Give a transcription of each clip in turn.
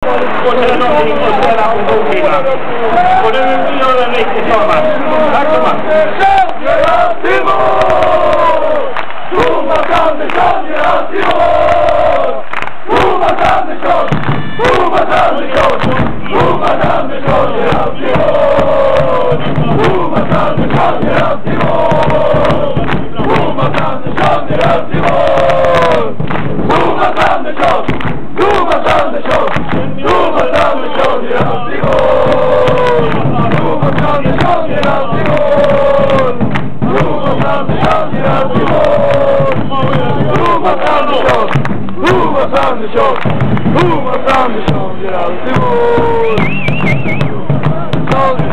Och sen någonting och ställa på bokhyllan. Och nu gör den riktigt bra match. Tack så mycket. Alltid mål! Thomas Andersson gör alltid mål! Thomas Andersson! Thomas Andersson! Thomas Andersson gör alltid mål! Thomas Andersson gör alltid mål! Thomas Andersson gör alltid mål! Thomas Andersson! Thomas Andersson! Thomas Andersson gör alltid mål! Thomas Andersson gör alltid mål! Thomas Andersson gör alltid mål! Thomas Andersson! Thomas Andersson! Thomas Andersson gör alltid mål! Thomas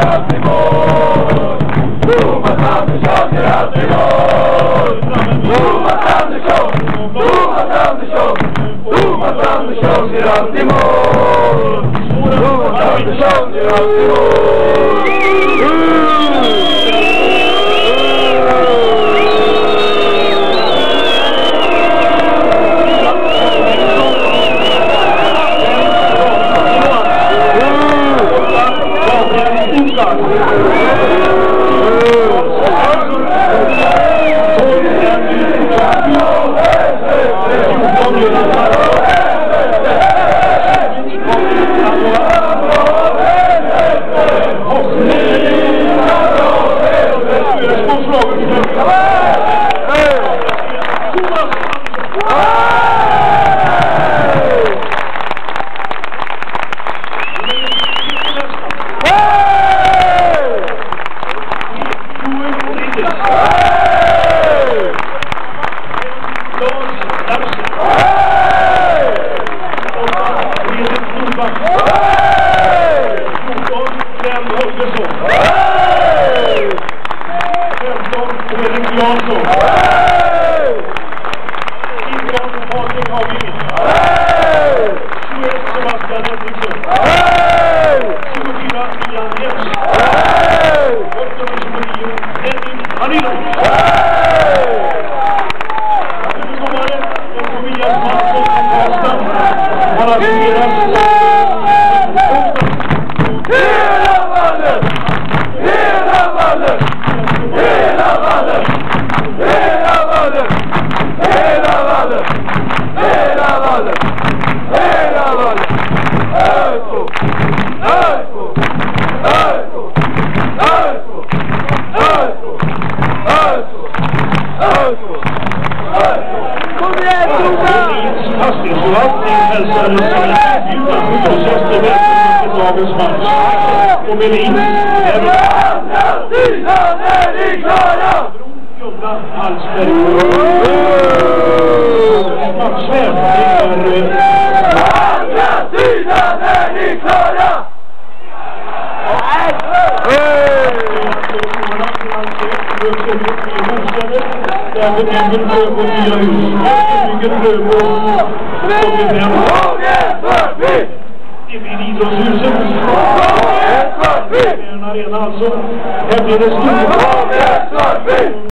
Andersson gör alltid mål! Thomas Andersson! Thomas Andersson! Thomas Andersson gör alltid mål! Thomas Andersson gör alltid och Melin andra sidan är ni klara! Jobba Hallsberg matchvän andra sidan är ni klara! Därför bygger Röbo nya hus. Bygger Röbo 85. Det blir idrottshuset. En arena alltså. Här blir det stor.